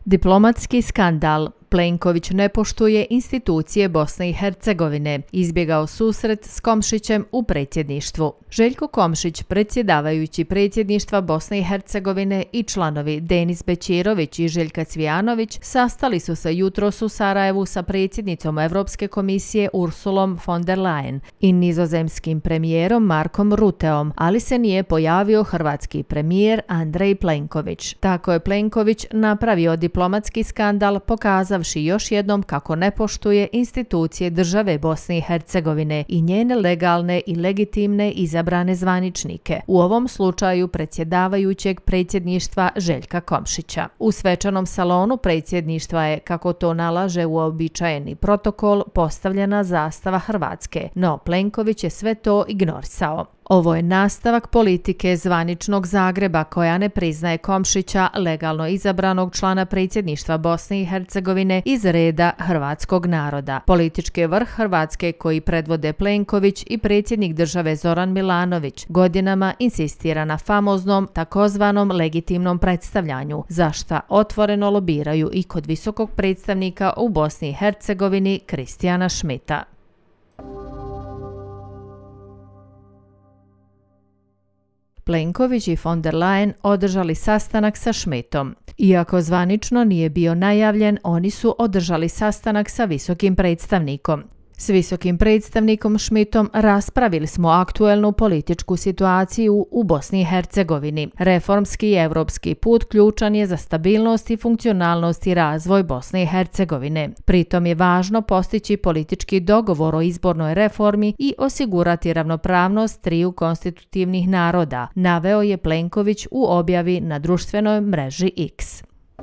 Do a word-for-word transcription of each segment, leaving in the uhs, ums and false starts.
Diplomatski skandal. Plenković ne poštuje institucije Bosne i Hercegovine, izbjegao susret s Komšićem u predsjedništvu. Željko Komšić, predsjedavajući predsjedništva Bosne i Hercegovine, i članovi Denis Bećirović i Željka Cvijanović sastali su se jutros u Sarajevu sa predsjednicom Evropske komisije Ursulom von der Leyen i nizozemskim premijerom Markom Ruteom, ali se nije pojavio hrvatski premijer Andrej Plenković. Tako je Plenković napravio diplomatski skandal, pokazavši još jednom kako ne poštuje institucije države Bosne i Hercegovine i njene legalne i legitimne izabrane zvaničnike, u ovom slučaju predsjedavajućeg predsjedništva Željka Komšića. U svečanom salonu predsjedništva je, kako to nalaže uobičajeni protokol, postavljena zastava Hrvatske, no Plenković je sve to ignorisao. Ovo je nastavak politike zvaničnog Zagreba koja ne priznaje Komšića, legalno izabranog člana predsjedništva Bosne i Hercegovine iz reda hrvatskog naroda. Politički vrh Hrvatske koji predvode Plenković i predsjednik države Zoran Milanović godinama insistira na famoznom takozvanom legitimnom predstavljanju, za šta otvoreno lobiraju i kod visokog predstavnika u Bosni i Hercegovini Kristijana Šmita. Plenković i von der Leyen održali sastanak sa Šmitom. Iako zvanično nije bio najavljen, oni su održali sastanak sa visokim predstavnikom. S visokim predstavnikom Šmitom raspravili smo aktuelnu političku situaciju u Bosni i Hercegovini. Reformski i evropski put ključan je za stabilnost i funkcionalnost i razvoj Bosne i Hercegovine. Pritom je važno postići politički dogovor o izbornoj reformi i osigurati ravnopravnost triju konstitutivnih naroda, naveo je Plenković u objavi na društvenoj mreži X.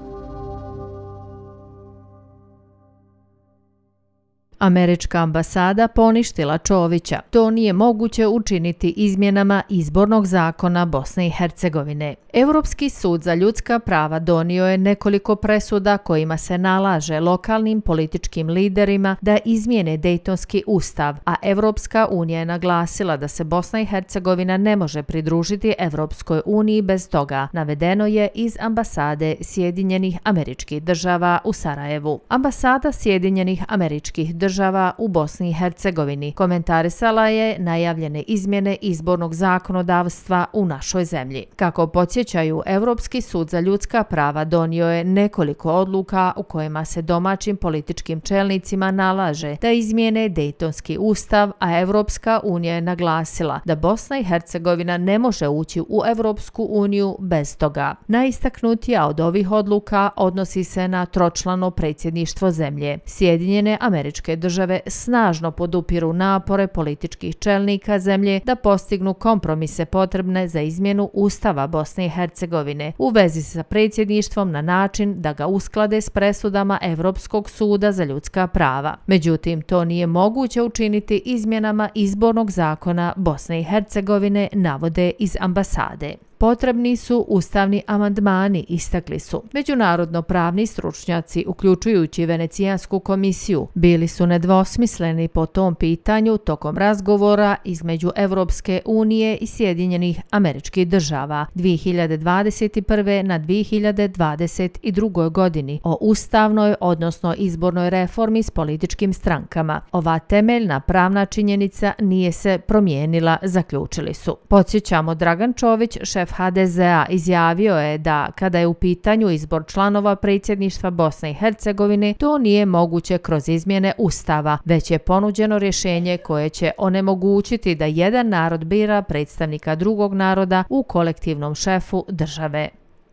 Američka ambasada poništila Čovića. To nije moguće učiniti izmjenama izbornog zakona Bosne i Hercegovine. Europski sud za ljudska prava donio je nekoliko presuda kojima se nalaže lokalnim političkim liderima da izmijene Dejtonski ustav, a Evropska unija je naglasila da se Bosna i Hercegovina ne može pridružiti Evropskoj uniji bez toga, navedeno je iz ambasade Sjedinjenih Američkih Država u Sarajevu. Ambasada Sjedinjenih Američkih Država država u Bosni i Hercegovini komentarisala je najavljene izmjene izbornog zakonodavstva u našoj zemlji. Kako podsjećaju, Europski sud za ljudska prava donio je nekoliko odluka u kojima se domaćim političkim čelnicima nalaže da izmijene Dejtonski ustav, a Evropska unija je naglasila da Bosna i Hercegovina ne može ući u Evropsku uniju bez toga. Najistaknutija od ovih odluka odnosi se na tročlano predsjedništvo zemlje. Sjedinjene Američke Države snažno podupiru napore političkih čelnika zemlje da postignu kompromise potrebne za izmjenu Ustava Bosne i Hercegovine u vezi sa predsjedništvom na način da ga usklade s presudama Evropskog suda za ljudska prava. Međutim, to nije moguće učiniti izmjenama izbornog zakona Bosne i Hercegovine, navode iz ambasade. Potrebni su ustavni amandmani, istakli su. Međunarodno pravni stručnjaci, uključujući Venecijansku komisiju, bili su nedvosmisleni po tom pitanju tokom razgovora između Evropske unije i Sjedinjenih Američkih Država dvije hiljade dvadeset prve na dvije hiljade dvadeset druge. godini o ustavnoj, odnosno izbornoj reformi s političkim strankama. Ova temeljna pravna činjenica nije se promijenila, zaključili su. Podsjećamo, Dragan Čović, šef ha de zea, izjavio je da kada je u pitanju izbor članova predsjedništva Bosne i Hercegovine, to nije moguće kroz izmjene Ustava, već je ponuđeno rješenje koje će onemogućiti da jedan narod bira predstavnika drugog naroda u kolektivnom šefu države.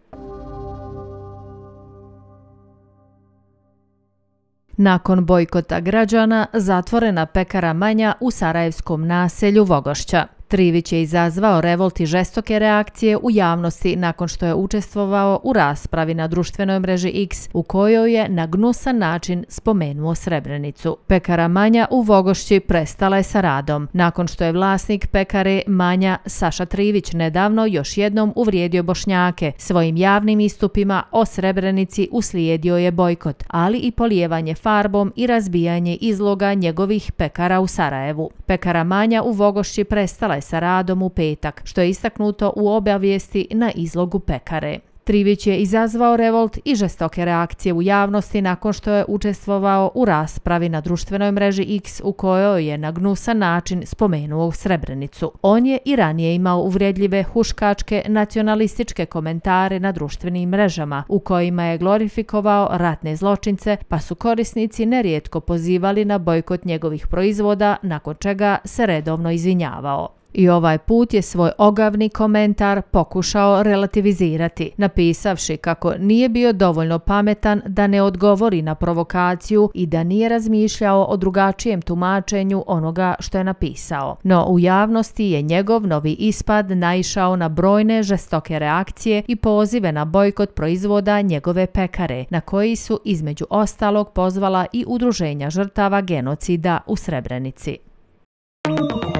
Nakon bojkota građana, zatvorena pekara Manja u sarajevskom naselju Vogošća. Trivić je izazvao revolt i žestoke reakcije u javnosti nakon što je učestvovao u raspravi na društvenoj mreži X u kojoj je na gnusan način spomenuo Srebrenicu. Pekara Manja u Vogošći prestala je sa radom nakon što je vlasnik pekare Manja Saša Trivić nedavno još jednom uvrijedio Bošnjake. Svojim javnim istupima o Srebrenici uslijedio je bojkot, ali i polijevanje farbom i razbijanje izloga njegovih pekara u Sarajevu. Pekara Manja u Vogošći prestala je sa radom u petak, što je istaknuto u obavijesti na izlogu pekare. Trivić je izazvao revolt i žestoke reakcije u javnosti nakon što je učestvovao u raspravi na društvenoj mreži X u kojoj je na gnusan način spomenuo Srebrenicu. On je i ranije imao uvredljive huškačke nacionalističke komentare na društvenim mrežama u kojima je glorifikovao ratne zločince, pa su korisnici nerijetko pozivali na bojkot njegovih proizvoda, nakon čega se redovno izvinjavao. I ovaj put je svoj ogavni komentar pokušao relativizirati, napisavši kako nije bio dovoljno pametan da ne odgovori na provokaciju i da nije razmišljao o drugačijem tumačenju onoga što je napisao. No u javnosti je njegov novi ispad naišao na brojne žestoke reakcije i pozive na bojkot proizvoda njegove pekare, na koji su između ostalog pozvala i udruženja žrtava genocida u Srebrenici.